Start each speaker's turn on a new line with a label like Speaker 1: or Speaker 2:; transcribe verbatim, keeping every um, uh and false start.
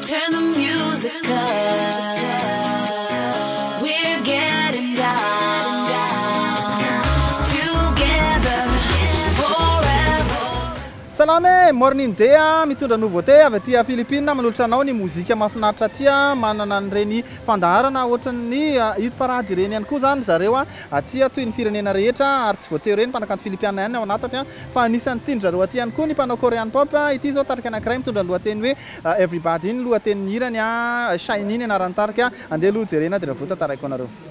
Speaker 1: Turn the music up. We're getting down. Together forever.
Speaker 2: Salame, morning day, mitondra nouveauté avy aty Philippines manolotra anao ny mozika mahafinaritra aty manana an'ireny fandaharana ohatran'ny hit parade ireny ihany koa zany zareo aty toy ny firenena rehetra ary tsy voatery ireny mpanakanto Filipiana ihany ao anatiny fa anisany tiany zareo aty ihany koa ny mpanao Korean pop ity zao tarika anankiray mitondra ny lohateny hoe everybody ny lohaten'ny hirany Shiny ny anaran'ny tarika andeha aloha jerena dia ravota taraiko anareo.